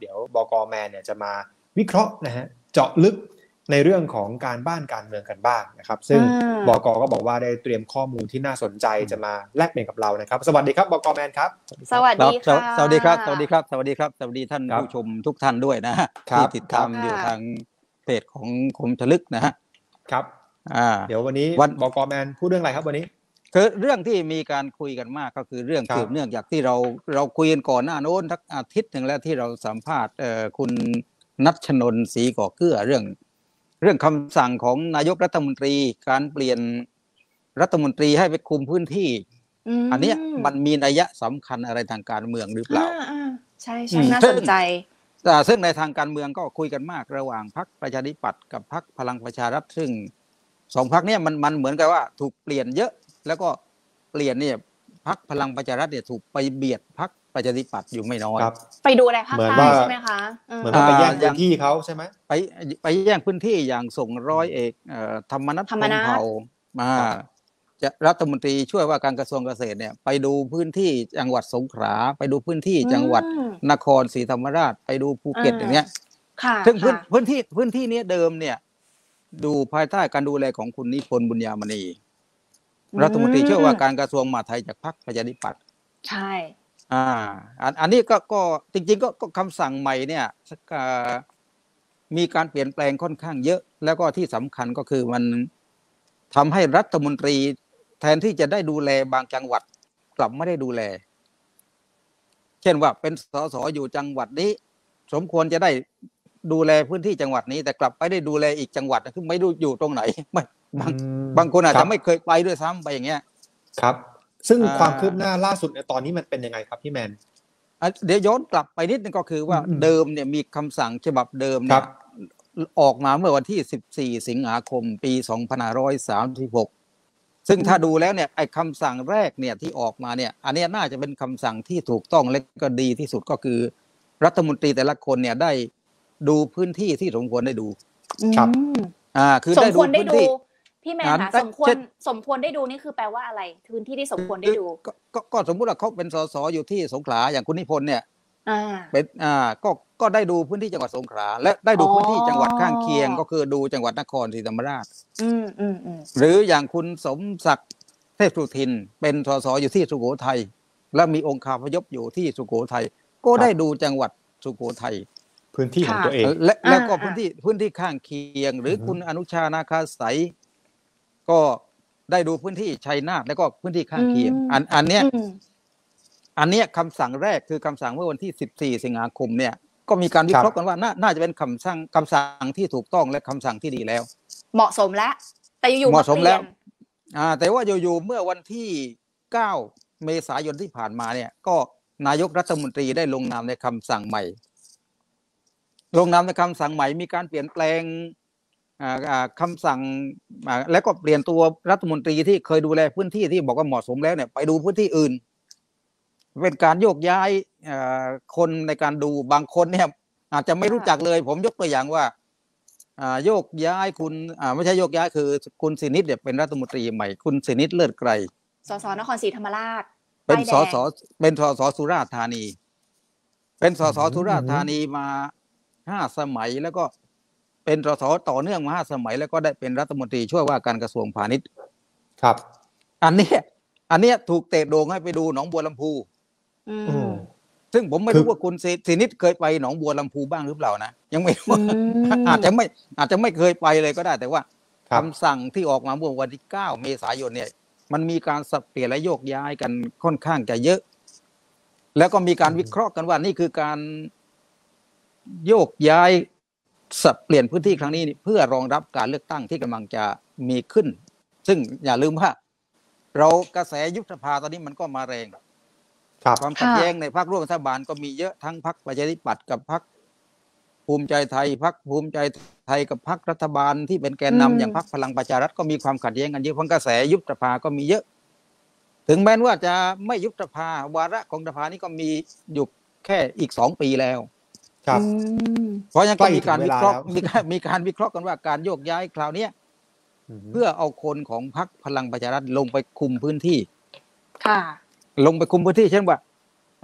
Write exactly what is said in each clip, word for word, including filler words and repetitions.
ดี๋ยวบก.แมนเนี่ยจะมาวิเคราะห์นะฮะเจาะลึกในเรื่องของการบ้านการเมืองกันบ้างนะครับซึ่งบก.ก็บอกว่าได้เตรียมข้อมูลที่น่าสนใจจะมาแลกเปลี่ยนกับเรานะครับสวัสดีครับบก.แมนครับสวัสดีค่ะสวัสดีครับสวัสดีครับสวัสดีครับสวัสดีท่านผู้ชมทุกท่านด้วยนะที่ติดตามอยู่ทางเพจของคมฉลึกนะฮะครับเดี๋ยววันนี้บก.แมนพูดเรื่องอะไรครับวันนี้คือเรื่องที่มีการคุยกันมากก็คือเรื่องสืบเนื่องจากที่เราเราคุยกันก่อนหน้าโน้นทักอาทิตย์หนึ่งแล้วที่เราสัมภาษณ์คุณณัชนนท์ศรีก่อเกื้อเรื่องเรื่องคำสั่งของนายกรัฐมนตรีการเปลี่ยนรัฐมนตรีให้ไปคุมพื้นที่อันนี้มันมีนัยสำคัญอะไรทางการเมืองหรือเปล่าใช่ใช่น่าสนใจซึ่งในทางการเมืองก็คุยกันมากระหว่างพรรคประชาธิปัตย์กับพรรคพลังประชารัฐซึ่งสองพรรคนี้มันมันเหมือนกับว่าถูกเปลี่ยนเยอะแล้วก็เปลี่ยนเนี่ยพรรคพลังประชารัฐเนี่ยถูกไปเบียดพรรคประชาธิปัตย์อยู่ไม่น้อยไปดูอะไรภาคใต้ใช่ไหมคะเหมือนว่าไปแย่งพื้นที่เขาใช่ไหมไปไปแย่งพื้นที่อย่างส่งร้อยเอกธรรมนัส พรหมเผ่ามาจะรัฐมนตรีช่วยว่าการกระทรวงเกษตรเนี่ยไปดูพื้นที่จังหวัดสงขลาไปดูพื้นที่จังหวัดนครศรีธรรมราชไปดูภูเก็ตอย่างเงี้ยซึ่งพื้นที่พื้นที่นี้เดิมเนี่ยดูภายใต้การดูแลของคุณนิพนธ์บุญญามณีรัฐมนตรีช่วยว่าการกระทรวงมหาดไทยจากพรรคประชาธิปัตย์ใช่อ่าอันนี้ก็ก็จริงๆก็คำสั่งใหม่เนี่ยมีการเปลี่ยนแปลงค่อนข้างเยอะแล้วก็ที่สำคัญก็คือมันทำให้รัฐมนตรีแทนที่จะได้ดูแลบางจังหวัดกลับไม่ได้ดูแลเช่นว่าเป็นสสอยู่จังหวัดนี้สมควรจะได้ดูแลพื้นที่จังหวัดนี้แต่กลับไปได้ดูแลอีกจังหวัดคือไม่รู้อยู่ตรงไหนไม่บางบางคนอาจจะไม่เคยไปด้วยซ้ำไปอย่างเงี้ยครับซึ่งความคืบหน้าล่าสุดในตอนนี้มันเป็นยังไงครับพี่แมนเดี๋ยวย้อนกลับไปนิดนึงก็คือว่าเดิมเนี่ยมีคำสั่งฉบับเดิมเนี่ยออกมาเมื่อวันที่สิบสี่สิงหาคมปีสองพันห้าร้อยสามสิบหกซึ่งถ้าดูแล้วเนี่ยไอ้คำสั่งแรกเนี่ยที่ออกมาเนี่ยอันนี้น่าจะเป็นคำสั่งที่ถูกต้องและก็ดีที่สุดก็คือรัฐมนตรีแต่ละคนเนี่ยได้ดูพื้นที่ที่สมควรได้ดูครับอ่าคือได้ดูพื้นที่พี่แมนคะสมควรสมควรได้ดูนี่คือแปลว่าอะไรพื้นที่ที่สมควรได้ดูก็ก็สมมุติว่าเขาเป็นสสอยู่ที่สงขลาอย่างคุณนิพนธ์เนี่ยเป็นอ่าก็ก็ได้ดูพื้นที่จังหวัดสงขลาและได้ดูพื้นที่จังหวัดข้างเคียงก็คือดูจังหวัดนครศรีธรรมราชอืมอืมอืมหรืออย่างคุณสมศักดิ์เทพสุทินเป็นสสอยู่ที่สุโขทัยและมีองค์คาพยพอยู่ที่สุโขทัยก็ได้ดูจังหวัดสุโขทัยพื้นที่ของตัวเองและแล้วก็พื้นที่พื้นที่ข้างเคียงหรือคุณอนุชานาคาใสก็ได้ดูพื้นที่ชัยนาทแล้วก็พื้นที่ข้างเคียงอันอันเนี้ยอันเนี้ยคำสั่งแรกคือคำสั่งเมื่อวันที่สิบสี่สิงหาคมเนี่ยก็มีการวิเคราะห์กันว่าน่าจะเป็นคำสั่งคำสั่งที่ถูกต้องและคำสั่งที่ดีแล้วเหมาะสมแล้วแต่อยู่ๆเหมาะสมแล้วอ่าแต่ว่าอยู่ๆเมื่อวันที่เก้าเมษายนที่ผ่านมาเนี่ยก็นายกรัฐมนตรีได้ลงนามในคำสั่งใหม่ลงนามในคำสั่งใหม่มีการเปลี่ยนแปลงคำสั่งแล้วก็เปลี่ยนตัวรัฐมนตรีที่เคยดูแลพื้นที่ที่บอกว่าเหมาะสมแล้วเนี่ยไปดูพื้นที่อื่นเป็นการโยกย้ายคนในการดูบางคนเนี่ยอาจจะไม่รู้จักเลยผมยกตัวอย่างว่าโยกย้ายคุณไม่ใช่โยกย้ายคือคุณสินิตเนี่ยเป็นรัฐมนตรีใหม่คุณสินิตเลิศไกรสสนครศรีธรรมราชเป็นสสเป็นสสสุราษฎร์ธานีเป็นสสสุราษฎร์ธานีมาห้าสมัยแล้วก็เป็นสสต่อเนื่องมาห้าสมัยแล้วก็ได้เป็นรัฐมนตรีช่วยว่าการกระทรวงพาณิชย์ครับอันนี้อันนี้ถูกเตะโด่งให้ไปดูหนองบัวลำพูซึ่งผมไม่รู้ว่าคุณสินิตเคยไปหนองบัวลำพูบ้างหรือเปล่านะยังไม่อาจจะไม่อาจจะไม่เคยไปเลยก็ได้แต่ว่าคำสั่งที่ออกมาเมื่อวันที่เก้าเมษายนเนี่ยมันมีการสับเปลี่ยนและโยกย้ายกันค่อนข้างจะเยอะแล้วก็มีการวิเคราะห์กันว่านี่คือการโยกย้ายสับเปลี่ยนพื้นที่ครั้งนี้เพื่อรองรับการเลือกตั้งที่กำลังจะมีขึ้นซึ่งอย่าลืมว่าเรากระแสยุบสภาตอนนี้มันก็มาแรงความขัดแย้งในพรรคร่วมรัฐบาลก็มีเยอะทั้งพรรคประชาธิปัตย์กับพรรคภูมิใจไทยพรรคภูมิใจไทยกับพรรครัฐบาลที่เป็นแกนนำอย่างพรรคพลังประชารัฐก็มีความขัดแย้งกันเยอะเพราะกระแสยุบสภาก็มีเยอะถึงแม้ว่าจะไม่ยุบสภาวาระของสภานี้ก็มีอยู่แค่อีกสองปีแล้วครับเพราะยังก็มีการวิเคราะห์มีการมีการวิเคราะห์กันว่าการโยกย้ายคราวนี้เพื่อเอาคนของพรรคพลังประชารัฐลงไปคุมพื้นที่ค่ะลงไปคุมพื้นที่เช่นว่า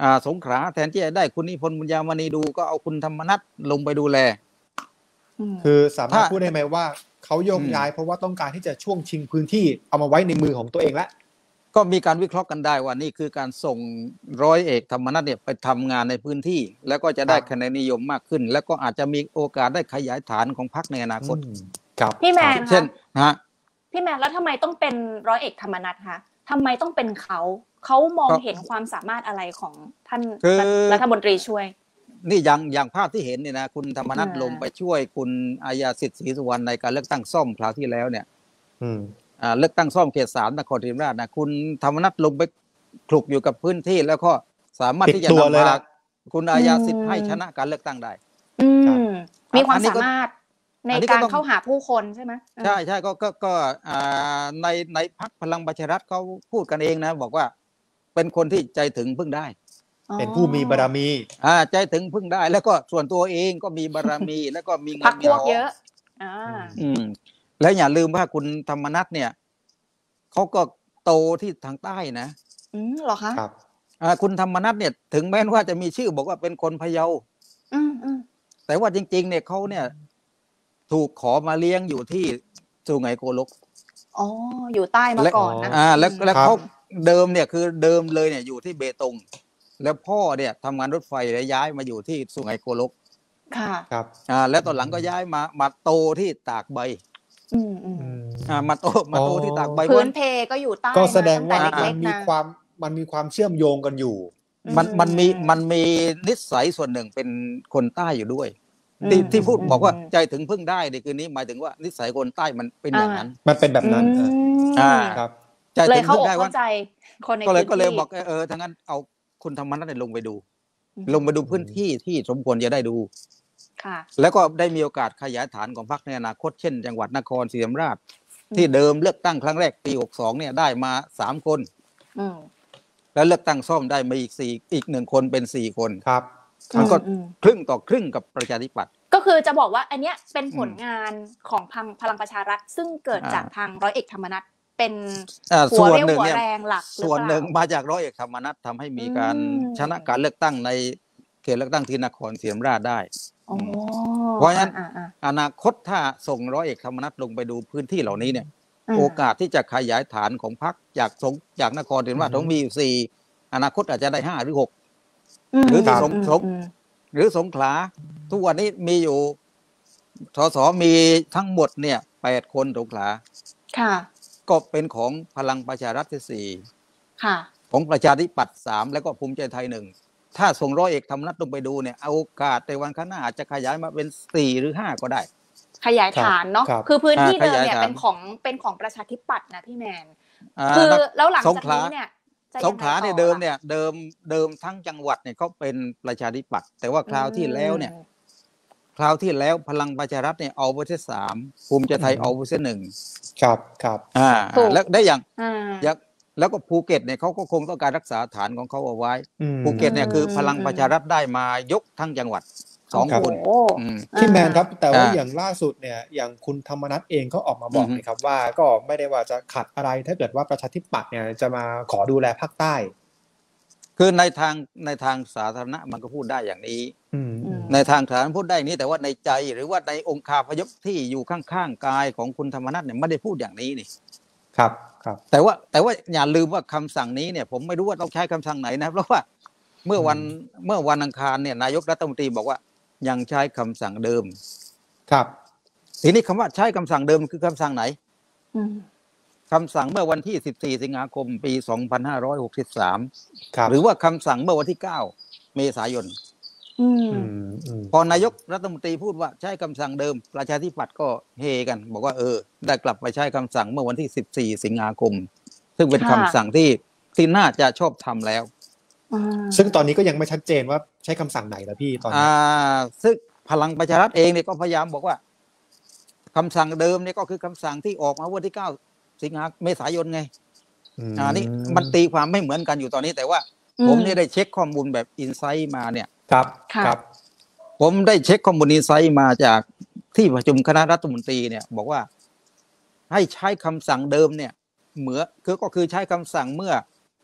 อ่าสงขลาแทนที่จะได้คุณนิพนธ์บุญญามณีดูก็เอาคุณธรรมนัสลงไปดูแลคือสามารถพูดได้ไหมว่าเขาโยกย้ายเพราะว่าต้องการที่จะช่วงชิงพื้นที่เอามาไว้ในมือของตัวเองแล้วก็มีการวิเคราะห์กันได้ว่านี่คือการส่งร้อยเอกธรรมนัสเนี่ยไปทำงานในพื้นที่แล้วก็จะได้คะแนนนิยมมากขึ้นแล้วก็อาจจะมีโอกาสได้ขยายฐานของพรรคในอนาคตพี่แมนเช่นฮะพี่แมนแล้วทำไมต้องเป็นร้อยเอกธรรมนัสคะทำไมต้องเป็นเขาเขามองเห็นความสามารถอะไรของท่านรัฐมนตรีช่วยนี่อย่างอย่างภาพที่เห็นเนี่ยนะคุณธรรมนัสลงไปช่วยคุณอาญาสิทธิ์ศรีสุวรรณในการเลือกตั้งซ่อมคราวที่แล้วเนี่ยอ่าเลือกตั้งซ่อมเขตสามนครศรีธรรมราชนะคุณธรรมนัสลงไปคลุกอยู่กับพื้นที่แล้วก็สามารถที่จะนำพาคุณอาญาสิทธิ์ให้ชนะการเลือกตั้งได้มีความสามารถในการเข้าหาผู้คนใช่ไหมใช่ใช่ก็ก็ก็ในในพรรคพลังประชารัฐเขาพูดกันเองนะบอกว่าเป็นคนที่ใจถึงพึ่งได้เป็นผู้มีบารมีอ่าใจถึงพึ่งได้แล้วก็ส่วนตัวเองก็มีบารมีแล้วก็มีเงินพรรคพวกเยอะอ่าอืมแล้วอย่าลืมว่าคุณธรรมนัสเนี่ยเขาก็โตที่ทางใต้นะอืมเหรอคะครับอ่าคุณธรรมนัสเนี่ยถึงแม้ว่าจะมีชื่อบอกว่าเป็นคนพะเยาอืมอืมแต่ว่าจริงๆเนี่ยเขาเนี่ยถูกขอมาเลี้ยงอยู่ที่สุไหงโกลกอ๋ออยู่ใต้มาก่อนนะอ่าแล้วแล้วเขาเดิมเนี่ยคือเดิมเลยเนี่ยอยู่ที่เบตงแล้วพ่อเนี่ยทำงานรถไฟแล้วย้ายมาอยู่ที่สุไหงโกลกค่ะครับอ่าแล้วตอนหลังก็ย้ายมามาโตที่ตากใบอืมอืมอ่ามาโตมาโตที่ตากใบพื้นเพก็อยู่ใต้ก็แสดงว่ามันมีความมันมีความเชื่อมโยงกันอยู่มันมันมีมันมีนิสัยส่วนหนึ่งเป็นคนใต้อยู่ด้วยที่ที่พูดบอกว่าใจถึงพึ่งได้ในคืนนี้หมายถึงว่านิสัยคนใต้มันเป็นอย่างนั้นมันเป็นแบบนั้นอ่าครับใจถึงพึ่งได้ว่าก็เลยก็เลยบอกเออทั้งนั้นเอาคุณธรรมนัสลงไปดูลงไปดูพื้นที่ที่สมควรจะได้ดูค่ะแล้วก็ได้มีโอกาสขยายฐานของพรรคในอนาคตเช่นจังหวัดนครศรีธรรมราชที่เดิมเลือกตั้งครั้งแรกปีหกสิบสองเนี่ยได้มาสามคนแล้วเลือกตั้งซ่อมได้มาอีกสี่อีกหนึ่งคนเป็นสี่คนครับมันก็ครึ่งต่อครึ่งกับประชาธิปัตย์ก็คือจะบอกว่าอันเนี้ยเป็นผลงานของพังพลังประชารัฐซึ่งเกิดจากทางร้อยเอกธรรมนัสเป็นหัวเรี่ยวหัวแรงหลักส่วนหนึ่งมาจากร้อยเอกธรรมนัสทำให้มีการชนะการเลือกตั้งในเขตเลือกตั้งที่นครศรีธรรมราชได้เพราะฉะนั้นอนาคตถ้าส่งร้อยเอกธรรมนัสลงไปดูพื้นที่เหล่านี้เนี่ยโอกาสที่จะขยายฐานของพรรคจากสงจากนครศรีธรรมราชต้องมีอยู่สี่อนาคตอาจจะได้ห้าหรือหกหรือที่สงสงหรือสงขลาทุกวันนี้มีอยู่สสมีทั้งหมดเนี่ยแปดคนสงขลาค่ะก็เป็นของพลังประชารัฐที่สี่ค่ะของประชาธิปัตย์สามแล้วก็ภูมิใจไทยหนึ่งถ้าส่งร้อยเอกธรรมนัสลงไปดูเนี่ยโอกาสในวันข้างหน้าอาจจะขยายมาเป็นสี่หรือห้าก็ได้ขยายฐานเนาะคือพื้นที่เดิมเนี่ยเป็นของเป็นของประชาธิปัตย์นะพี่แมนคือแล้วหลังจากนี้เนี่ยสงขลาเนี่ยเดิมเนี่ยเดิมเดิมทั้งจังหวัดเนี่ยเขาเป็นประชาธิปัตย์แต่ว่าคราวที่แล้วเนี่ยคราวที่แล้วพลังประชารัฐเนี่ยเอาไปที่สามภูมิใจไทยเอาไปที่หนึ่งครับครับอ่าแล้วได้อย่างอย่างแล้วก็ภูเก็ตเนี่ยเขาก็คงต้องการรักษาฐานของเขาเอาไว้ภูเก็ตเนี่ยคือพลังประชารัฐได้มายกทั้งจังหวัดสองคนที่แมนครับแต่ว่าอย่างล่าสุดเนี่ยอย่างคุณธรรมนัสเองก็ออกมาบอกนะครับว่าก็ไม่ได้ว่าจะขัดอะไรถ้าเกิดว่าประชาธิปัตย์เนี่ยจะมาขอดูแลภาคใต้คือในทางในทางสาธารณะมันก็พูดได้อย่างนี้ในทางสาธารณะพูดได้อย่างนี้แต่ว่าในใจหรือว่าในองค์คาพยพที่อยู่ข้างๆกายของคุณธรรมนัสเนี่ยไม่ได้พูดอย่างนี้นี่ครับครับแต่ว่าแต่ว่าอย่าลืมว่าคำสั่งนี้เนี่ยผมไม่รู้ว่าต้องใช้คำสั่งไหนนะเพราะว่าเมื่อวันเมื่อวันอังคารเนี่ยนายกรัฐมนตรีบอกว่ายังใช้คำสั่งเดิมครับทีนี้คำว่าใช้คำสั่งเดิมคือคำสั่งไหนคำสั่งเมื่อวันที่สิบสี่สิงหาคมปีสองพันห้าร้อยหกสิบสามหรือว่าคำสั่งเมื่อวันที่เก้าเมษายนพอนายกรัฐมนตรีพูดว่าใช้คำสั่งเดิมประชาธิปัตย์ก็เฮกันบอกว่าเออได้กลับไปใช้คำสั่งเมื่อวันที่สิบสี่สิงหาคมซึ่งเป็นคำสั่งที่ที่น่าจะชอบทำแล้วซึ่งตอนนี้ก็ยังไม่ชัดเจนว่าใช้คำสั่งไหนแล้วพี่ตอนนี้ซึ่งพลังประชารัฐเองเนี่ยก็พยายามบอกว่าคำสั่งเดิมเนี่ยก็คือคำสั่งที่ออกมาวันที่เก้าสิงหาเมษายนไงอ่านี่มันตีความไม่เหมือนกันอยู่ตอนนี้แต่ว่าผมเนี่ยได้เช็คข้อมูลแบบอินไซต์มาเนี่ยครับครับผมได้เช็คข้อมูลอินไซต์มาจากที่ประชุมคณะรัฐมนตรีเนี่ยบอกว่าให้ใช้คำสั่งเดิมเนี่ยเหมือนคือก็คือใช้คำสั่งเมื่อ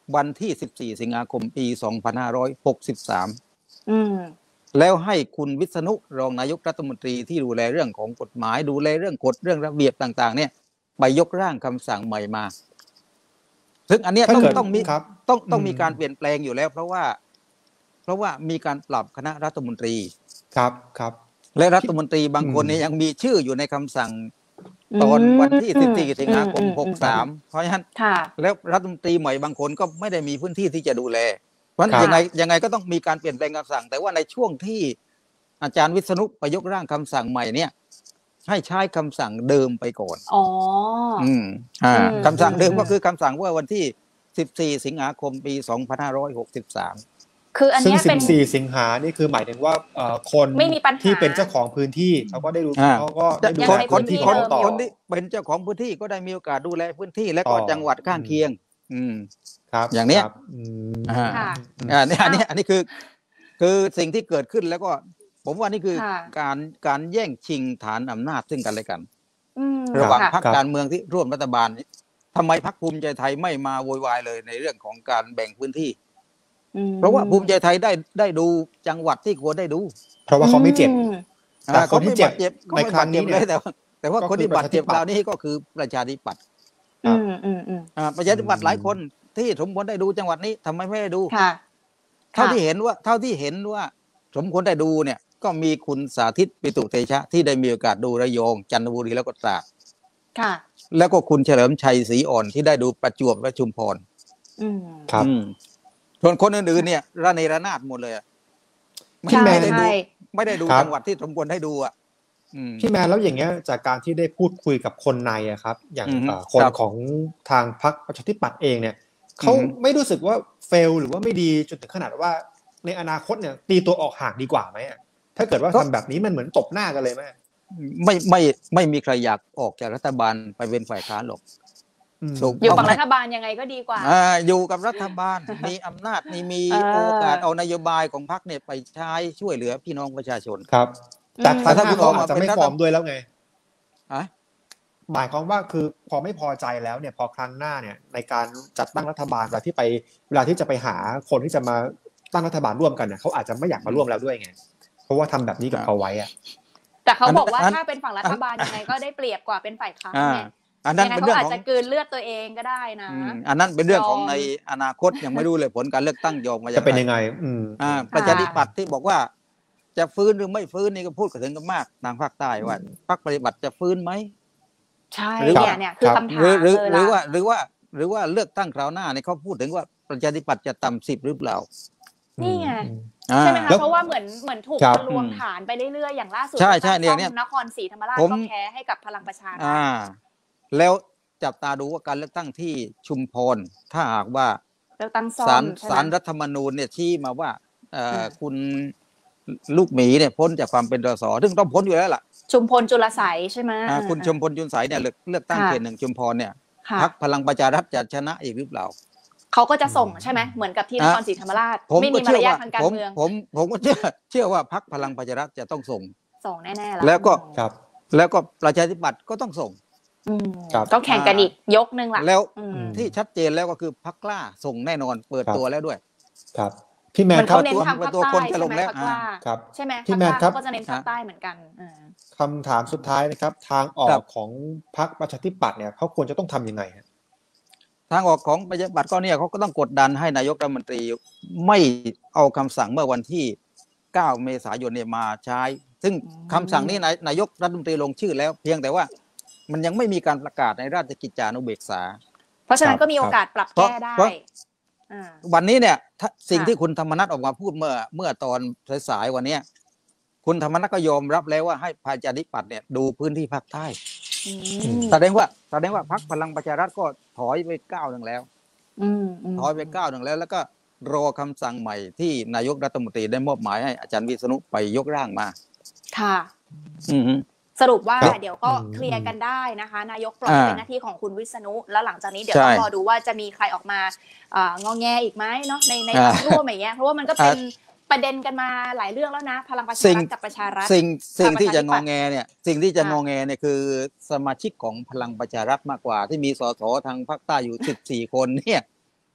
วันที่สิบสี่สิงหาคมปีสองพันห้าร้อยหกสิบสามอืมแล้วให้คุณวิษณุรองนายกรัฐมนตรีที่ดูแลเรื่องของกฎหมายดูแลเรื่องกฎเรื่องระเบียบต่างๆเนี่ยไปยกร่างคำสั่งใหม่มาซึ่งอันเนี้ยต้องต้องมีต้องต้องมีการเปลี่ยนแปลงอยู่แล้ว เพราะว่าเพราะว่ามีการปรับคณะรัฐมนตรีครับครับและรัฐมนตรีบางคนเนี่ยยังมีชื่ออยู่ในคำสั่งตอนวันที่สิบสี่สิงหาคมหกสามเพราะฉะนั้นแล้วรัฐมนตรีใหม่บางคนก็ไม่ได้มีพื้นที่ที่จะดูแลเพราะยังไงยังไงก็ต้องมีการเปลี่ยนแปลงคำสั่งแต่ว่าในช่วงที่อาจารย์วิษณุไปยกร่างคำสั่งใหม่เนี่ยให้ใช้คำสั่งเดิมไปก่อนอ๋ออืมอ่าคำสั่งเดิมก็คือคำสั่งว่าวันที่สิบสี่สิงหาคมปีสองพันห้าร้อยหกสิบสามคืออันนี้เป็นสิบสี่สิงหานี่คือหมายถึงว่าคนที่เป็นเจ้าของพื้นที่เขาก็ได้รู้เขาก็ได้ดูแลคนที่คนคนที่เป็นเจ้าของพื้นที่ก็ได้มีโอกาสดูแลพื้นที่และก็จังหวัดข้างเคียงอืมครับอย่างเนี้ยอ่าอันนี้อันนี้อันนี้คือคือสิ่งที่เกิดขึ้นแล้วก็ผมว่านี่คือการการแย่งชิงฐานอำนาจซึ่งกันและกันระหว่างพรรคการเมืองที่ร่วมรัฐบาลทำไมพรรคภูมิใจไทยไม่มาโวยวายเลยในเรื่องของการแบ่งพื้นที่เพราะว่าภูมิใจไทยได้ได้ดูจังหวัดที่ควรได้ดูเพราะว่าเขาไม่เจ็บแต่คนที่เจ็บในครั้งนี้เลยแต่ว่าแต่ว่าคนที่บาดเจ็บเหล่านี้ก็คือประชาธิปัตย์ประชาธิปัตย์หลายคนที่สมควรได้ดูจังหวัดนี้ทำไมไม่ได้ดูเท่าที่เห็นว่าเท่าที่เห็นว่าสมควรได้ดูเนี่ยก็มีคุณสาธิตปิตุเตชะที่ได้มีโอกาสดูระยองจันทบุรีแล้วก็ตราดแล้วก็คุณเฉลิมชัยศรีอ่อนที่ได้ดูประจวบและชุมพรครับส่วนคนอื่นๆเนี่ยระเนระนาดหมดเลยไม่ได้ดูไม่ได้ดูจังหวัดที่สมควรให้ดูอ่ะพี่แมนแล้วอย่างเงี้ยจากการที่ได้พูดคุยกับคนในอะครับอย่างคนของทางพรรคประชาธิปัตย์เองเนี่ยเขาไม่รู้สึกว่าเฟลหรือว่าไม่ดีจนถึงขนาดว่าในอนาคตเนี่ยตีตัวออกห่างดีกว่าไหมถ้าเกิดว่าทำแบบนี้มันเหมือนตบหน้ากันเลยไหมไม่ไม่ไม่มีใครอยากออกจากรัฐบาลไปเป็นฝ่ายค้านหรอกอยู่กับรัฐบาลยังไงก็ดีกว่าอ่าอยู่กับรัฐบาลมีอำนาจมีมีโอกาสเอานโยบายของพรรคเนี่ยไปใช้ช่วยเหลือพี่น้องประชาชนครับแต่ถ้าพี่น้องอาจจะไม่ฟอร์มด้วยแล้วไงอ่ะหมายความว่าคือพอไม่พอใจแล้วเนี่ยพอครั้งหน้าเนี่ยในการจัดตั้งรัฐบาลเวลาที่ไปเวลาที่จะไปหาคนที่จะมาตั้งรัฐบาลร่วมกันเนี่ยเขาอาจจะไม่อยากมาร่วมแล้วด้วยไงเพราะว่าทำแบบนี้กับเขาไว้อะแต่เขาบอกว่าถ้าเป็นฝั่งรัฐบาลยังไงก็ได้เปรียบกว่าเป็นฝ่ายค้านไงอันนั้นเป็นเรื่องของอาจจะกลืนเลือดตัวเองก็ได้นะอันนั้นเป็นเรื่องของในอนาคตยังไม่รู้เลยผลการเลือกตั้งยอมมาจะเป็นยังไงอ่าประชาธิปัตย์ที่บอกว่าจะฟื้นหรือไม่ฟื้นนี่ก็พูดกันถึงกันมากทางภาคใต้ว่าพรรคปฏิบัติจะฟื้นไหมใช่เนี่ยเนี่ยคือคำถามเลยหรือว่าหรือว่าหรือว่าเลือกตั้งคราวหน้าเนี่ยเขาพูดถึงว่าประชาธิปัตย์จะต่ำสิบหรือเปล่านี่ไงใช่ไหมคะเพราะว่าเหมือนเหมือนถูกรวมฐานไปเรื่อยๆอย่างล่าสุดใช่ใช่เนี่ยนครศรีธรรมราชก็แพ้ให้กับพลังประชารัฐแล้วจับตาดูว่าการเลือกตั้งที่ชุมพรถ้าหากว่าศาลศาลรัฐธรรมนูญเนี่ยชี้มาว่าคุณลูกหมีเนี่ยพ้นจากความเป็นสสซึ่งต้องพ้นอยู่แล้วล่ะชุมพลจุลไสยใช่ไหมคุณชุมพลจุลไสยเนี่ยเลือกตั้งเขตหนึ่งชุมพรเนี่ยพรรคพลังประชารัฐจะชนะอีกหรือเปล่าเขาก็จะส่งใช่ไหมเหมือนกับที่นครศรีธรรมราชไม่มีมารยาททางการเมืองผมผมก็เชื่อเชื่อว่าพรรคพลังประชารัฐจะต้องส่งส่งแน่ๆแล้วก็แล้วก็ประชาธิปัตย์ก็ต้องส่งต้องแข่งกันอีกยกนึงล่ะแล้วที่ชัดเจนแล้วก็คือพรรคกล้าส่งแน่นอนเปิดตัวแล้วด้วยครับพี่แมนครับตัวตัวคนจะลงแล้วครับใช่ไหมพี่แมนครับก็จะเน้นภาคใต้เหมือนกันคำถามสุดท้ายนะครับทางออกของพรรคประชาธิปัตย์เนี่ยเขาควรจะต้องทำยังไงทางออกของประชาธิปัตย์ก็เนี่ยเขาก็ต้องกดดันให้นายกรัฐมนตรีไม่เอาคำสั่งเมื่อวันที่เก้าเมษายนเนี่ยมาใช้ซึ่งคำสั่งนี้นายกรัฐมนตรีลงชื่อแล้วเพียงแต่ว่ามันยังไม่มีการประกาศในราชกิจจานุเบกษาเพราะฉะนั้นก็มีโอกาสปรับแก้ได้วันนี้เนี่ยสิ่งที่คุณธรรมนัสออกมาพูดเมื่อเมื่อตอนสายๆวันนี้คุณธรรมนัสก็ยอมรับแล้วว่าให้ประชาธิปัตย์เนี่ยดูพื้นที่ภาคใต้แสดงว่าแสดงว่าพรรคพลังประชารัฐก็ถอยไปก้าวหนึ่งแล้วถอยไปก้าวหนึ่งแล้วแล้วก็รอคำสั่งใหม่ที่นายกรัฐมนตรีได้มอบหมายให้อาจารย์วิษณุไปยกร่างมาค่ะสรุปว่าเดี๋ยวก็เคลียร์กันได้นะคะนายกปล่อยเป็นหน้าที่ของคุณวิษณุแล้วหลังจากนี้เดี๋ยวต้องรอดูว่าจะมีใครออกมางอแงอีกไหมเนาะในในร่วมอย่างเงี้ยเพราะว่ามันก็เป็นประเด็นกันมาหลายเรื่องแล้วนะพลังประชารัฐกับประชารัฐสิ่งสิ่งที่จะงอแงเนี่ยสิ่งที่จะงอแงเนี่ยคือสมาชิกของพลังประชารัฐมากกว่าที่มีสสทางภาคใต้อยู่สิบสี่คนเนี่ย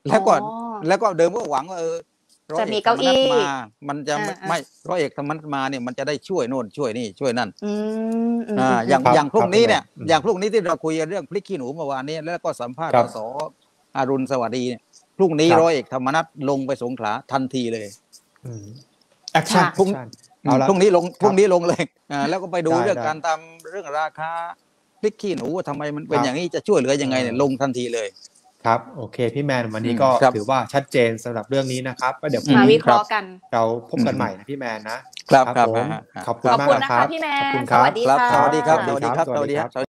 แล้วก็แล้วก็เดิมก็หวังว่าเออร้อยจะเอมีกธรเก้ารมนัอี้ฐมามันจะไม่อ่าไม่ร้อยเอกธรรมนัฐมาเนี่ยมันจะได้ช่วยโน่นช่วยนี่ช่วยนั่นอืมอืมอ่าอย่างครับอย่างพรุ่งนี้เนี่ยครับอย่างพรุ่งนี้ที่เราคุยกันเรื่องพลิกขี้หนูเมื่อวานนี้แล้วก็สัมภาษณ์ครัสบสอรุณสวัสดีเนี่ยพรุ่งนี้ครับร้อยเอกธรรมนัฐลงไปสงขลาทันทีเลยแอคชั่นค่ะพรุ่งเอาละพรุ่งนี้ลงพรุ่งนี้ลงเลยอ่าแล้วก็ไปดูได้เรื่องได้การทำเรื่องราคาพลิกขี้หนูว่าทำไมมันเป็นครับอย่างนี้จะช่วยเหลือยังไงเนี่ยเออลงทันทีเลยครับโอเคพี่แมนวันนี้อืมก็ครับถือว่าชัดเจนสำหรับเรื่องนี้นะครับก็เดี๋ยวอืมาอืวิเคราะห์กันเราพบกันใหม่นะพี่แมนนะครับครับผมฮะฮะขอบคุณขอบมากคุณนะนะครัคะบพี่แมขอบคุนณสครับวัสดีครับค่ะสวัสดีครับสวัสดีครับสวัสดีครับสวัสดีครับ